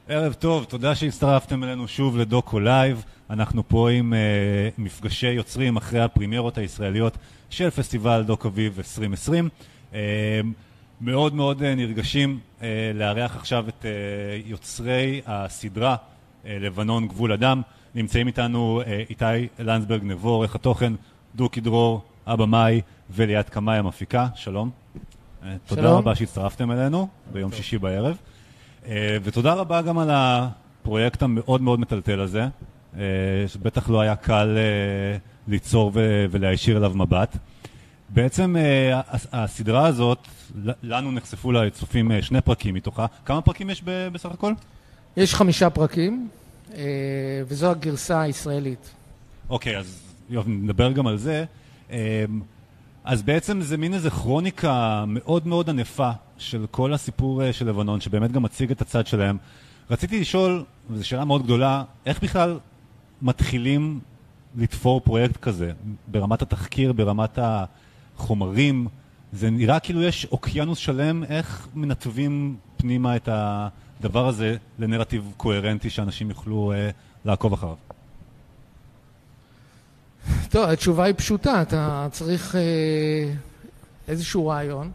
ערב טוב, תודה שהצטרפתם אלינו שוב לדוקו לייב. אנחנו פה עם מפגשי יוצרים אחרי הפרימיירות הישראליות של פסטיבל דוק אביב 2020. מאוד מאוד נרגשים לארח עכשיו את יוצרי הסדרה לבנון גבול אדם. נמצאים איתנו איתי לנדסברג נבו, עורך התוכן, דוקי דרור, הבמאי וליאת קמאי המפיקה. שלום. תודה רבה שהצטרפתם אלינו ביום שישי בערב. ותודה רבה גם על הפרויקט המאוד מאוד מטלטל הזה, שבטח לא היה קל ליצור ולהישיר אליו מבט. בעצם הסדרה הזאת, לנו נחשפו לצופים 2 פרקים מתוכה. כמה פרקים יש בסך הכל? יש 5 פרקים, וזו הגרסה הישראלית. אוקיי, אז נדבר גם על זה. אז בעצם זה מין איזה כרוניקה מאוד מאוד ענפה של כל הסיפור של לבנון, שבאמת גם מציג את הצד שלהם. רציתי לשאול, וזו שאלה מאוד גדולה, איך בכלל מתחילים לתפור פרויקט כזה? ברמת התחקיר, ברמת החומרים, זה נראה כאילו יש אוקיינוס שלם, איך מנתבים פנימה את הדבר הזה לנרטיב קוהרנטי שאנשים יוכלו לעקוב אחריו? טוב, התשובה היא פשוטה, אתה צריך איזשהו רעיון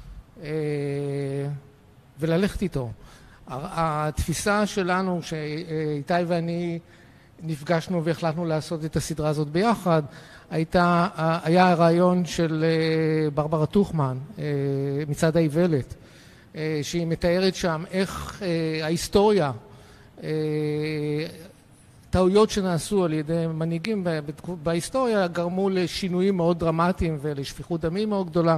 וללכת איתו. התפיסה שלנו, שאיתי ואני נפגשנו והחלטנו לעשות את הסדרה הזאת ביחד, היה הרעיון של ברברה טוכמן, מצד האיוולת, שהיא מתארת שם איך ההיסטוריה, טעויות שנעשו על ידי מנהיגים בהיסטוריה גרמו לשינויים מאוד דרמטיים ולשפיכות דמים מאוד גדולה.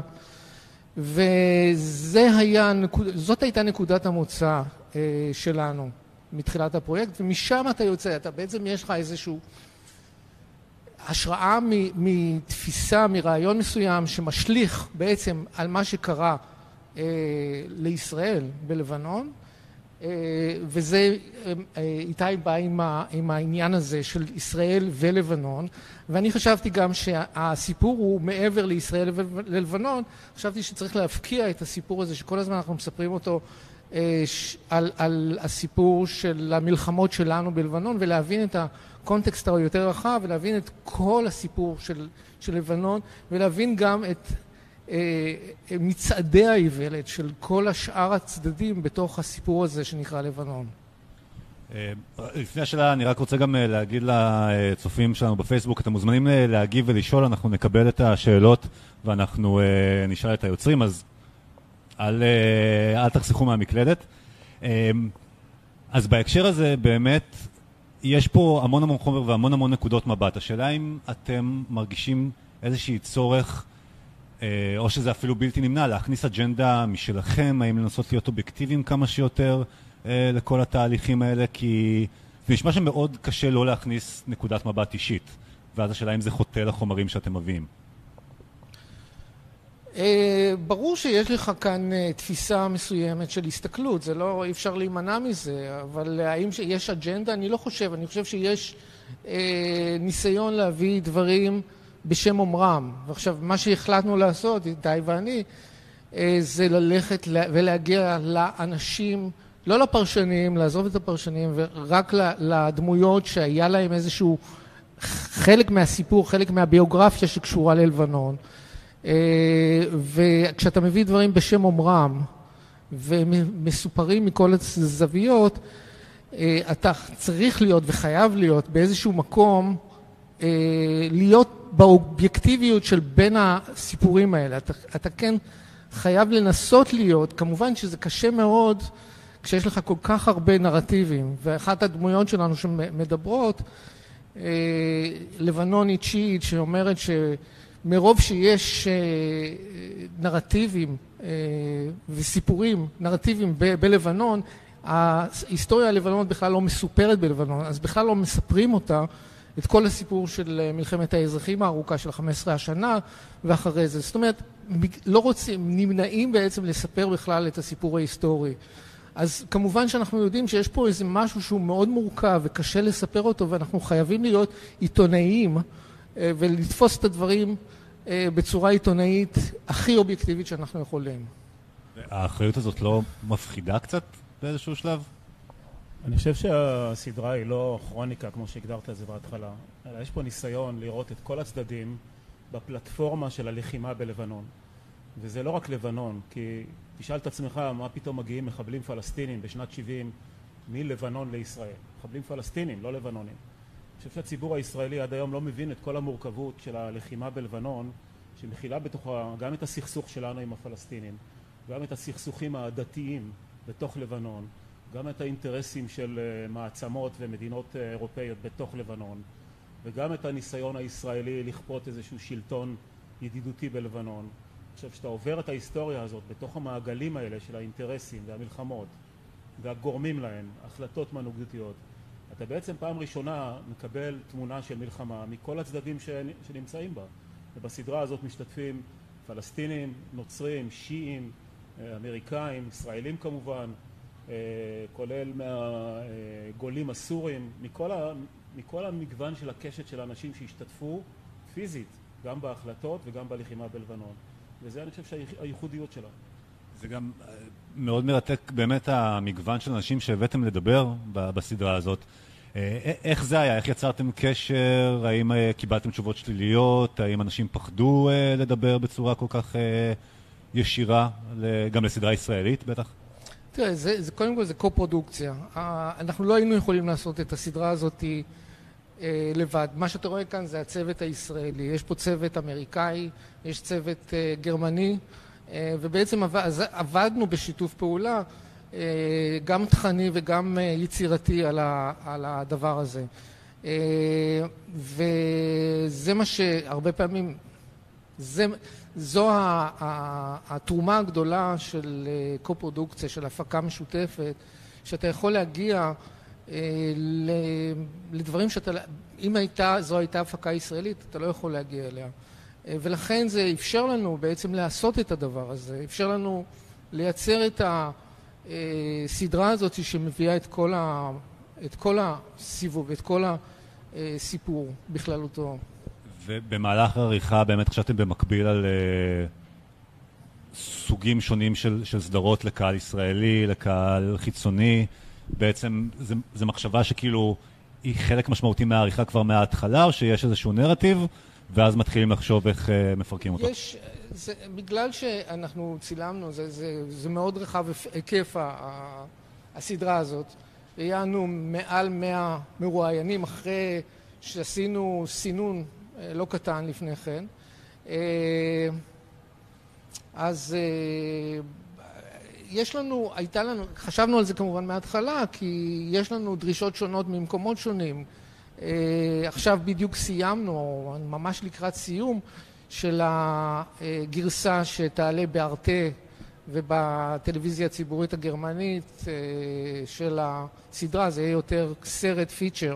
זאת הייתה נקודת המוצא שלנו מתחילת הפרויקט, ומשם אתה יוצא, אתה בעצם יש לך איזושהי השראה מתפיסה, מרעיון מסוים שמשליך בעצם על מה שקרה לישראל בלבנון, וזה איתי בא עם העניין הזה של ישראל ולבנון, ואני חשבתי גם שהסיפור הוא מעבר לישראל ולבנון. חשבתי שצריך להפקיע את הסיפור הזה שכל הזמן אנחנו מספרים אותו על הסיפור של המלחמות שלנו בלבנון, ולהבין את הקונטקסט היותר רחב, ולהבין את כל הסיפור של לבנון, ולהבין גם את מצעדי האיוולת של כל השאר הצדדים בתוך הסיפור הזה שנקרא לבנון. לפני השאלה אני רק רוצה גם להגיד לצופים שלנו בפייסבוק, אתם מוזמנים להגיב ולשאול, אנחנו נקבל את השאלות ואנחנו נשאל את היוצרים, אז אל תחסכו מהמקלדת. אז בהקשר הזה באמת יש פה המון המון חומר והמון המון נקודות מבט. השאלה אם אתם מרגישים איזושהי צורך, או שזה אפילו בלתי נמנע, להכניס אג'נדה משלכם, האם לנסות להיות אובייקטיביים כמה שיותר לכל התהליכים האלה, כי זה נשמע שמאוד קשה לא להכניס נקודת מבט אישית, ואז השאלה אם זה חוטא לחומרים שאתם מביאים. ברור שיש לך כאן תפיסה מסוימת של הסתכלות, זה לא, אי אפשר להימנע מזה, אבל האם יש אג'נדה? אני לא חושב, אני חושב שיש ניסיון להביא דברים בשם אומרם. ועכשיו, מה שהחלטנו לעשות, איתי ואני, זה ללכת ולהגיע לאנשים, לא לפרשנים, לעזוב את הפרשנים, ורק לדמויות שהיה להם איזשהו חלק מהסיפור, חלק מהביוגרפיה שקשורה ללבנון. וכשאתה מביא דברים בשם אומרם, ומסופרים מכל הזוויות, אתה צריך להיות וחייב להיות באיזשהו מקום, להיות באובייקטיביות של בין הסיפורים האלה. אתה כן חייב לנסות להיות, כמובן שזה קשה מאוד כשיש לך כל כך הרבה נרטיבים, ואחת הדמויות שלנו שמדברות, לבנונית שיעית, שאומרת שמרוב שיש נרטיבים וסיפורים, נרטיבים בלבנון, ההיסטוריה הלבנונית בכלל לא מסופרת בלבנון, אז בכלל לא מספרים אותה, את כל הסיפור של מלחמת האזרחים הארוכה של 15 השנה ואחרי זה. זאת אומרת, לא רוצים, נמנעים בעצם לספר בכלל את הסיפור ההיסטורי. אז כמובן שאנחנו יודעים שיש פה איזה משהו שהוא מאוד מורכב וקשה לספר אותו, ואנחנו חייבים להיות עיתונאים ולתפוס את הדברים בצורה עיתונאית הכי אובייקטיבית שאנחנו יכולים. האחריות הזאת לא מפחידה קצת באיזשהו שלב? אני חושב שהסדרה היא לא כרוניקה כמו שהגדרת את זה בהתחלה, אלא יש פה ניסיון לראות את כל הצדדים בפלטפורמה של הלחימה בלבנון. וזה לא רק לבנון, כי תשאל את עצמך מה פתאום מגיעים מחבלים פלסטינים בשנת 70 מלבנון לישראל. מחבלים פלסטינים, לא לבנונים. אני חושב שהציבור הישראלי עד היום לא מבין את כל המורכבות של הלחימה בלבנון, שמכילה בתוכה גם את הסכסוך שלנו עם הפלסטינים, גם את הסכסוכים הדתיים בתוך לבנון, גם את האינטרסים של מעצמות ומדינות אירופאיות בתוך לבנון, וגם את הניסיון הישראלי לכפות איזשהו שלטון ידידותי בלבנון. אני חושב שאתה עובר את ההיסטוריה הזאת בתוך המעגלים האלה של האינטרסים והמלחמות והגורמים להם, החלטות מנהיגותיות. אתה בעצם פעם ראשונה מקבל תמונה של מלחמה מכל הצדדים שנמצאים בה. ובסדרה הזאת משתתפים פלסטינים, נוצרים, שיעים, אמריקאים, ישראלים כמובן, כולל מהגולים הסורים, מכל המגוון של הקשת של האנשים שהשתתפו פיזית, גם בהחלטות וגם בלחימה בלבנון. וזה אני חושב שהייחודיות שלה. זה גם מאוד מרתק באמת המגוון של אנשים שהבאתם לדבר בסדרה הזאת. איך זה היה? איך יצרתם קשר? האם קיבלתם תשובות שליליות? האם אנשים פחדו לדבר בצורה כל כך ישירה, גם לסדרה ישראלית בטח? תראה, קודם כל זה קו-פרודוקציה. אנחנו לא היינו יכולים לעשות את הסדרה הזאת לבד. מה שאתה רואה כאן זה הצוות הישראלי. יש פה צוות אמריקאי, יש צוות גרמני, ובעצם עבדנו בשיתוף פעולה, גם תכני וגם יצירתי על הדבר הזה. וזה מה שהרבה פעמים, זו התרומה הגדולה של קו-פרודוקציה, של הפקה משותפת, שאתה יכול להגיע לדברים שאתה, אם זו הייתה הפקה ישראלית, אתה לא יכול להגיע אליה. ולכן זה אפשר לנו בעצם לעשות את הדבר הזה, אפשר לנו לייצר את הסדרה הזאת שמביאה את כל הסיבוב, את כל הסיפור בכללותו. ובמהלך העריכה באמת חשבתם במקביל על סוגים שונים של סדרות לקהל ישראלי, לקהל חיצוני. בעצם זה מחשבה שכאילו היא חלק משמעותי מהעריכה כבר מההתחלה, או שיש איזשהו נרטיב, ואז מתחילים לחשוב איך מפרקים אותו? בגלל שאנחנו צילמנו, זה מאוד רחב היקף הסדרה הזאת. היינו מעל 100 מרואיינים אחרי שעשינו סינון לא קטן לפני כן. אז חשבנו על זה כמובן מההתחלה, כי יש לנו דרישות שונות ממקומות שונים. עכשיו בדיוק סיימנו, או ממש לקראת סיום, של הגרסה שתעלה בארטה ובטלוויזיה הציבורית הגרמנית של הסדרה. זה יהיה יותר סרט פיצ'ר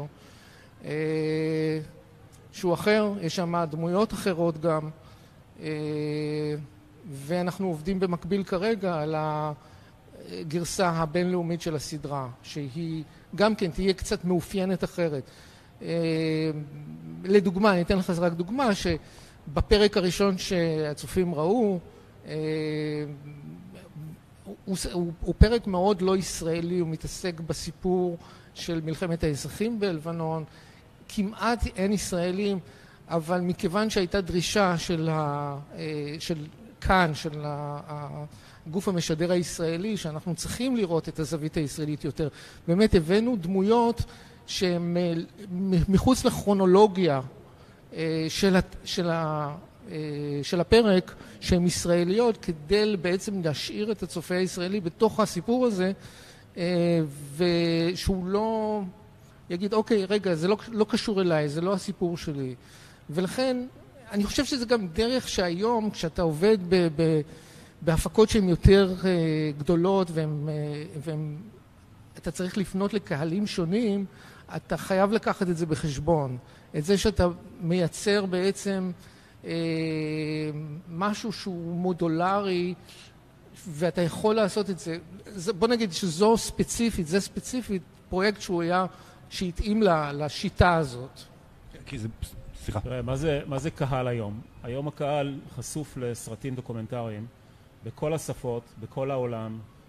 שהוא אחר, יש שם דמויות אחרות גם, ואנחנו עובדים במקביל כרגע על הגרסה הבינלאומית של הסדרה, שהיא גם כן תהיה קצת מאופיינת אחרת. לדוגמה, אני אתן לך רק דוגמה, שבפרק הראשון שהצופים ראו, הוא פרק מאוד לא ישראלי, הוא מתעסק בסיפור של מלחמת האזרחים בלבנון, כמעט אין ישראלים, אבל מכיוון שהייתה דרישה של כאן, של הגוף המשדר הישראלי, שאנחנו צריכים לראות את הזווית הישראלית יותר, באמת הבאנו דמויות שהן מחוץ לכרונולוגיה של הפרק, שהן ישראליות, כדי בעצם להשאיר את הצופה הישראלי בתוך הסיפור הזה, ושהוא לא יגיד, אוקיי, רגע, זה לא קשור אליי, זה לא הסיפור שלי. ולכן, אני חושב שזה גם דרך שהיום, כשאתה עובד בהפקות שהן יותר גדולות, ואתה צריך לפנות לקהלים שונים, אתה חייב לקחת את זה בחשבון. את זה שאתה מייצר בעצם משהו שהוא מודולרי, ואתה יכול לעשות את זה. בוא נגיד שזו ספציפית, זה ספציפית פרויקט שהתאים לשיטה הזאת. כי זה, סליחה. תראה, מה זה קהל היום? היום הקהל חשוף לסרטים דוקומנטריים בכל השפות, בכל העולם,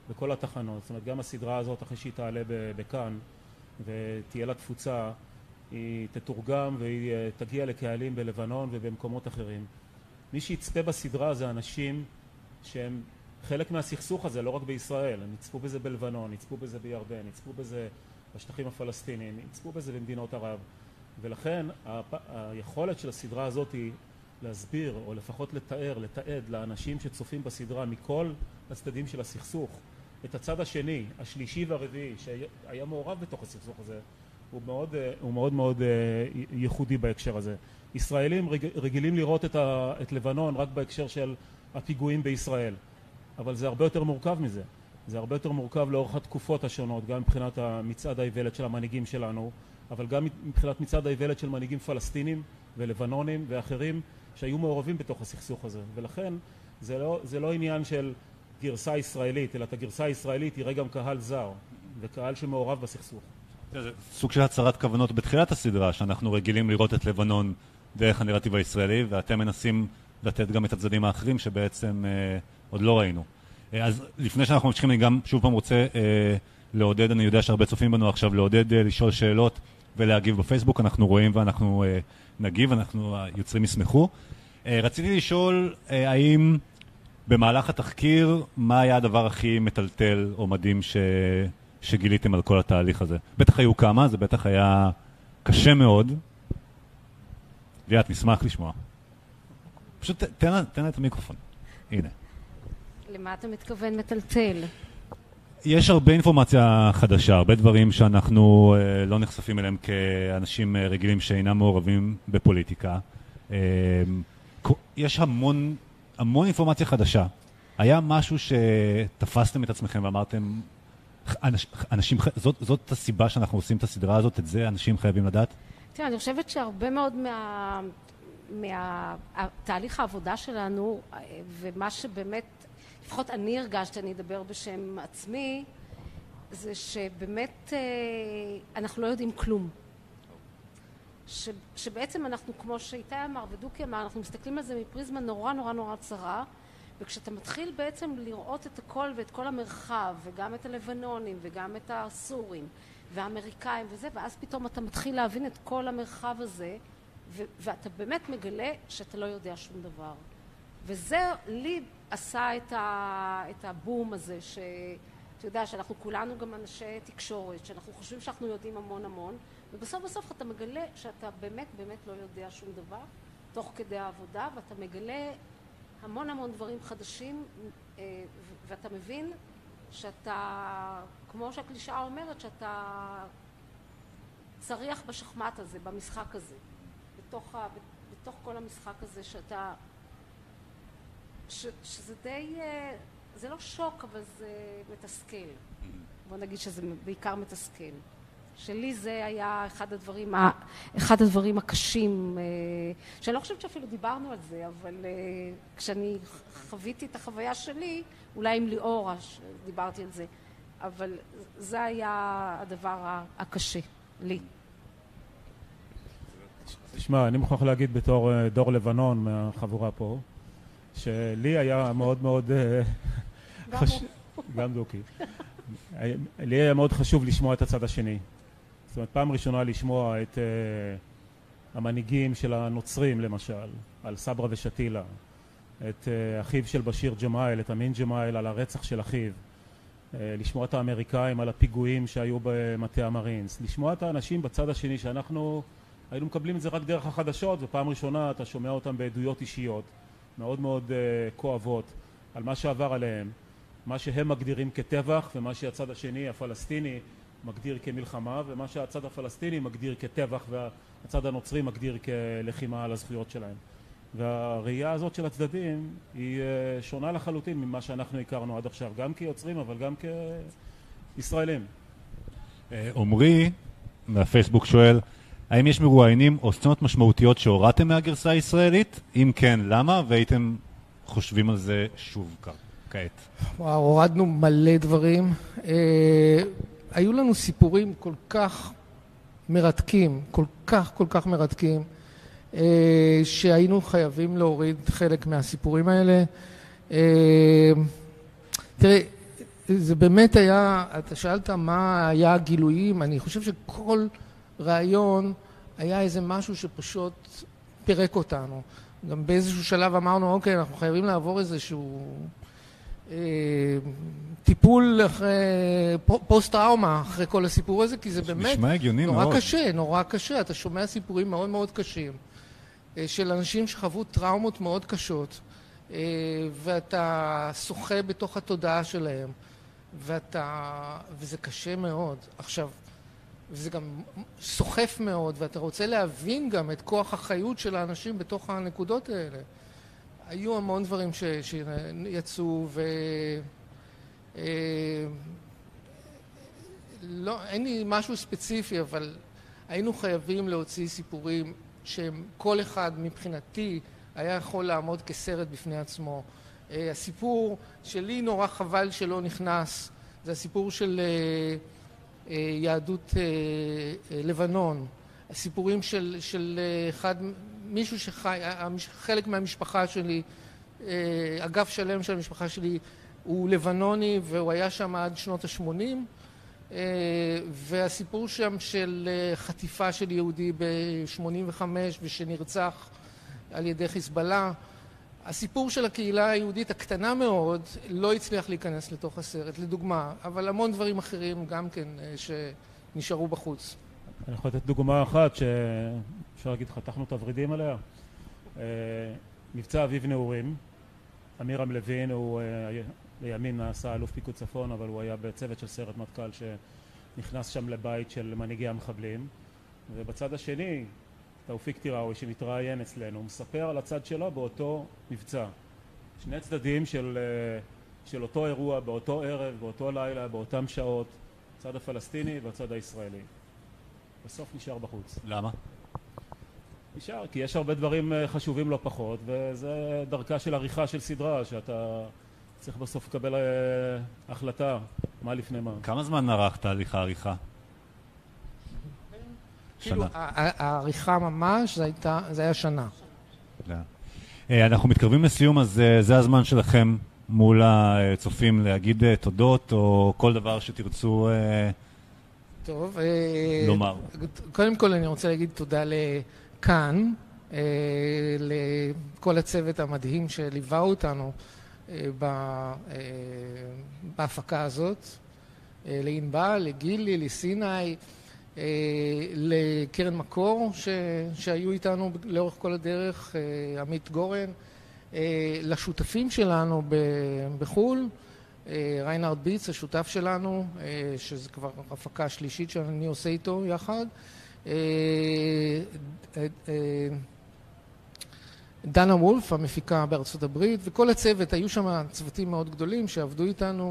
בכל התחנות. זאת אומרת, גם הסדרה הזאת, אחרי שהיא תעלה בכאן ותהיה לה תפוצה, היא תתורגם והיא תגיע לקהלים בלבנון ובמקומות אחרים. מי שיצפה בסדרה זה אנשים שהם חלק מהסכסוך הזה, לא רק בישראל. הם יצפו בזה בלבנון, יצפו בזה בירדן, יצפו בזה בשטחים הפלסטיניים, יצפו בזה במדינות ערב. ולכן היכולת של הסדרה הזאת היא להסביר, או לפחות לתעד לאנשים שצופים בסדרה מכל הצדדים של הסכסוך, את הצד השני, השלישי והרביעי, שהיה מעורב בתוך הסכסוך הזה, הוא מאוד מאוד ייחודי בהקשר הזה. ישראלים רגילים לראות את לבנון רק בהקשר של הפיגועים בישראל, אבל זה הרבה יותר מורכב מזה. זה הרבה יותר מורכב לאורך התקופות השונות, גם מבחינת מצעד האיוולת של המנהיגים שלנו, אבל גם מבחינת מצעד האיוולת של מנהיגים פלסטינים ולבנונים ואחרים שהיו מעורבים בתוך הסכסוך הזה. ולכן זה לא עניין של גרסה ישראלית, אלא את הגרסה הישראלית יראה גם קהל זר וקהל שמעורב בסכסוך. זה סוג של הצהרת כוונות בתחילת הסדרה, שאנחנו רגילים לראות את לבנון דרך הנרטיב הישראלי, ואתם מנסים לתת גם את הצדדים האחרים שבעצם עוד לא ראינו. אז לפני שאנחנו ממשיכים, אני גם שוב פעם רוצה לעודד, אני יודע שהרבה צופים בנו עכשיו, לעודד לשאול שאלות ולהגיב בפייסבוק. אנחנו רואים ואנחנו נגיב, אנחנו יוצרים ישמחו. רציתי לשאול האם במהלך התחקיר, מה היה הדבר הכי מטלטל או מדהים שגיליתם על כל התהליך הזה? בטח היו כמה, זה בטח היה קשה מאוד. ליאת, נשמח לשמוע. פשוט תן לה את המיקרופון. הנה. למה אתה מתכוון מטלטל? יש הרבה אינפורמציה חדשה, הרבה דברים שאנחנו לא נחשפים אליהם כאנשים רגילים שאינם מעורבים בפוליטיקה. יש המון אינפורמציה חדשה. היה משהו שתפסתם את עצמכם ואמרתם, אנשים, זאת הסיבה שאנחנו עושים את הסדרה הזאת, את זה אנשים חייבים לדעת? תראה, אני חושבת שהרבה מאוד מהתהליך העבודה שלנו, ומה שבאמת, לפחות אני הרגשתי, אני אדבר בשם עצמי, זה שבאמת אנחנו לא יודעים כלום. שבעצם אנחנו, כמו שאיתי אמר ודוקי אמר, אנחנו מסתכלים על זה מפריזמה נורא נורא נורא צרה, וכשאתה מתחיל בעצם לראות את הכל ואת כל המרחב, וגם את הלבנונים וגם את הסורים והאמריקאים וזה, ואז פתאום אתה מתחיל להבין את כל המרחב הזה, ואתה באמת מגלה שאתה לא יודע שום דבר. וזה לי עשה את הבום הזה, שאתה יודע שאנחנו כולנו גם אנשי תקשורת, שאנחנו חושבים שאנחנו יודעים המון המון, ובסוף אתה מגלה שאתה באמת לא יודע שום דבר, תוך כדי העבודה, ואתה מגלה המון דברים חדשים, ואתה מבין שאתה, כמו שהקלישאה אומרת, שאתה צריח בשחמט הזה, במשחק הזה, בתוך כל המשחק הזה, שאתה, שזה די, זה לא שוק, אבל זה מתסכל. בוא נגיד שזה בעיקר מתסכל. שלי זה היה אחד הדברים הקשים, שאני לא חושבת שאפילו דיברנו על זה, אבל כשאני חוויתי את החוויה שלי, אולי עם ליאורה דיברתי על זה, אבל זה היה הדבר הקשה לי. תשמע, אני מוכרח להגיד בתור דור לבנון מהחבורה פה, שלי היה מאוד גם דוקי. לי היה מאוד חשוב לשמוע את הצד השני. זאת אומרת, פעם ראשונה לשמוע את המנהיגים של הנוצרים, למשל, על סברה ושתילה, את אחיו של בשיר ג'מאל, את אמין ג'מאל, על הרצח של אחיו, לשמוע את האמריקאים על הפיגועים שהיו במטה המרינס, לשמוע את האנשים בצד השני שאנחנו היינו מקבלים את זה רק דרך החדשות, ופעם ראשונה אתה שומע אותם בעדויות אישיות מאוד כואבות על מה שעבר עליהם, מה שהם מגדירים כטבח ומה שהצד השני הפלסטיני מגדיר כמלחמה, ומה שהצד הפלסטיני מגדיר כטבח והצד הנוצרי מגדיר כלחימה על הזכויות שלהם. והראייה הזאת של הצדדים היא שונה לחלוטין ממה שאנחנו הכרנו עד עכשיו, גם כיוצרים אבל גם כישראלים. עומרי מהפייסבוק שואל, האם יש מרואיינים או סצנות משמעותיות שהורדתם מהגרסה הישראלית? אם כן, למה? והייתם חושבים על זה שוב כעת. וואו, הורדנו מלא דברים. היו לנו סיפורים כל כך מרתקים, כל כך מרתקים, שהיינו חייבים להוריד חלק מהסיפורים האלה. תראה, זה באמת היה, אתה שאלת מה היה הגילויים, אני חושב שכל רעיון היה איזה משהו שפשוט פירק אותנו. גם באיזשהו שלב אמרנו, אוקיי, אנחנו חייבים לעבור איזשהו טיפול אחרי פוסט-טראומה אחרי כל הסיפור הזה, כי זה באמת נורא קשה. אתה שומע סיפורים מאוד מאוד קשים של אנשים שחוו טראומות מאוד קשות, ואתה שוחה בתוך התודעה שלהם, וזה קשה מאוד. עכשיו, וזה גם סוחף מאוד, ואתה רוצה להבין גם את כוח החיות של האנשים בתוך הנקודות האלה. היו המון דברים שיצאו, לא, אין לי משהו ספציפי, אבל היינו חייבים להוציא סיפורים שהם כל אחד מבחינתי היה יכול לעמוד כסרט בפני עצמו. הסיפור שלי נורא חבל שלא נכנס, זה הסיפור של יהדות לבנון. הסיפורים של מישהו שחי, חלק מהמשפחה שלי, אגף שלם של המשפחה שלי הוא לבנוני והוא היה שם עד שנות ה-80, והסיפור שם של חטיפה של יהודי ב-85 ושנרצח על ידי חיזבאללה. הסיפור של הקהילה היהודית הקטנה מאוד לא הצליח להיכנס לתוך הסרט, לדוגמה, אבל המון דברים אחרים גם כן שנשארו בחוץ. אני יכול לתת דוגמה אחת שאפשר להגיד חתכנו את הורידים עליה. מבצע אביב נעורים, אמירם לוין הוא לימין נעשה אלוף פיקוד צפון, אבל הוא היה בצוות של סיירת מטכ"ל שנכנס שם לבית של מנהיגי המחבלים, ובצד השני תאופיק טיראוי שמתראיין אצלנו, הוא מספר על הצד שלו באותו מבצע. שני צדדים של אותו אירוע, באותו ערב, באותו לילה, באותם שעות, הצד הפלסטיני והצד הישראלי. בסוף נשאר בחוץ. למה? נשאר, כי יש הרבה דברים חשובים לא פחות, וזה דרכה של עריכה של סדרה, שאתה צריך בסוף לקבל החלטה, מה לפני מה. כמה זמן נערך תהליך העריכה? כאילו, העריכה ממש, זה היה שנה. אנחנו מתקרבים לסיום, אז זה הזמן שלכם מול הצופים להגיד תודות, או כל דבר שתרצו טוב, לומר. קודם כל אני רוצה להגיד תודה לכאן, לכל הצוות המדהים שליווה אותנו בהפקה הזאת, לענבל, לגילי, לסיני, לקרן מקור שהיו איתנו לאורך כל הדרך, עמית גורן, לשותפים שלנו בחול, ריינארד ביץ, השותף שלנו, שזה כבר הפקה שלישית שאני עושה איתו יחד, דנה וולף, המפיקה בארצות הברית, וכל הצוות, היו שם צוותים מאוד גדולים שעבדו איתנו,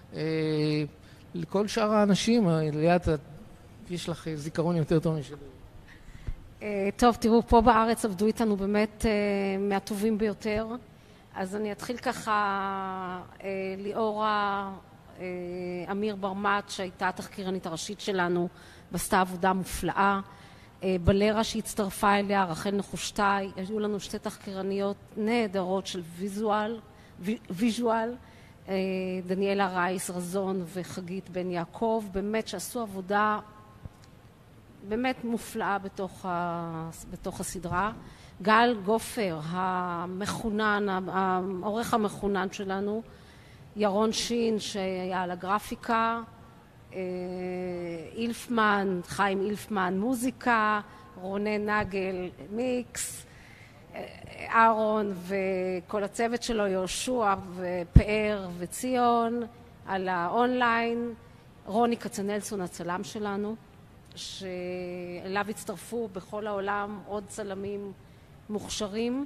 לכל שאר האנשים, ליאת, יש לך זיכרון יותר טוב משלי. טוב, תראו, פה בארץ עבדו איתנו באמת מהטובים ביותר, אז אני אתחיל ככה, ליאורה אמיר ברמת, שהייתה התחקירנית הראשית שלנו, ועשתה עבודה מופלאה, בלרה שהצטרפה אליה, רחל נחושתאי, היו לנו שתי תחקירניות נהדרות של ויז'ואל, דניאלה רייס רזון וחגית בן יעקב, באמת שעשו עבודה באמת מופלאה בתוך הסדרה. גל גופר, המחונן, העורך המחונן שלנו, ירון שין שהיה על הגרפיקה, אילפמן, חיים אילפמן מוזיקה, רונן נגל מיקס, אהרון וכל הצוות שלו, יהושע ופאר וציון על האונליין, רוני כצנלסון הצלם שלנו, שאליו הצטרפו בכל העולם עוד צלמים מוכשרים.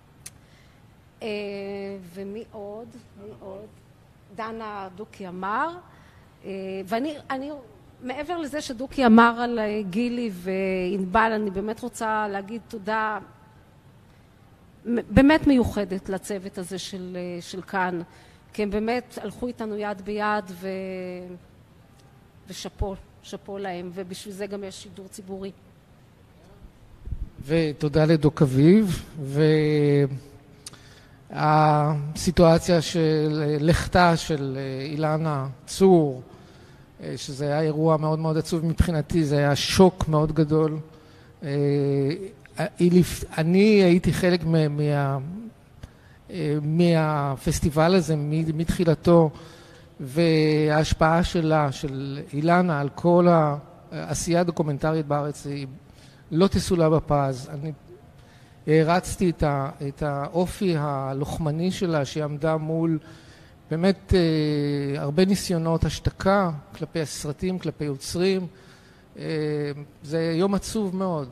ומי עוד? דנה דוקי אמר. ואני מעבר לזה שדוקי אמר על גילי וענבל, אני באמת רוצה להגיד תודה באמת מיוחדת לצוות הזה של כאן, כי הם באמת הלכו איתנו יד ביד ושפו להם, ובשביל זה גם יש שידור ציבורי. ותודה לדוק אביב, הסיטואציה של לכתה של אילנה צור, שזה היה אירוע מאוד מאוד עצוב מבחינתי, זה היה שוק מאוד גדול. אני הייתי חלק מהפסטיבל הזה מתחילתו, וההשפעה שלה, של אילנה, על כל העשייה הדוקומנטרית בארץ היא לא תסולה בפז. אני הרצתי את האופי הלוחמני שלה, שהיא עמדה מול באמת הרבה ניסיונות השתקה כלפי הסרטים, כלפי יוצרים. זה יום עצוב מאוד.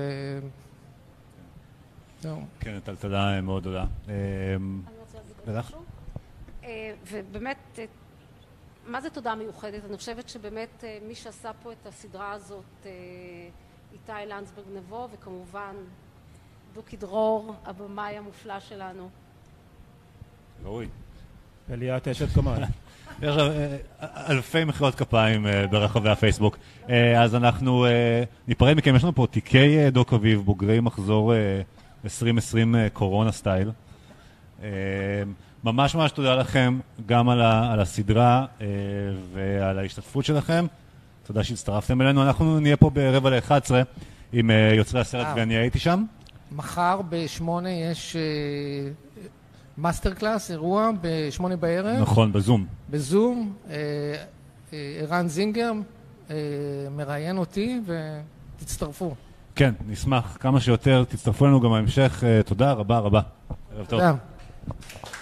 כן, טלטלה מאוד גדולה. אני רוצה להגיד משהו. ובאמת, מה זה תודה מיוחדת? אני חושבת שבאמת מי שעשה פה את הסדרה הזאת, איתי לנדסברג נבו, וכמובן דוקי דרור, הבמאי המופלא שלנו. ראוי. עליית אשת קומן. יש אלפי מחיאות כפיים ברחבי הפייסבוק. אז אנחנו ניפרד מכם, יש לנו פה תיקי דוק אביב, בוגרי מחזור 2020 קורונה סטייל. ממש ממש תודה לכם גם על הסדרה ועל ההשתתפות שלכם. תודה שהצטרפתם אלינו. אנחנו נהיה פה ב11:45 עם יוצרי הסרט ואני הייתי שם. מחר ב8 יש מאסטר קלאס, אירוע ב8 בערב. נכון, בזום. בזום. ערן זינגר מראיין אותי ותצטרפו. כן, נשמח כמה שיותר. תצטרפו לנו גם בהמשך. תודה רבה רבה. ערב טוב. תודה.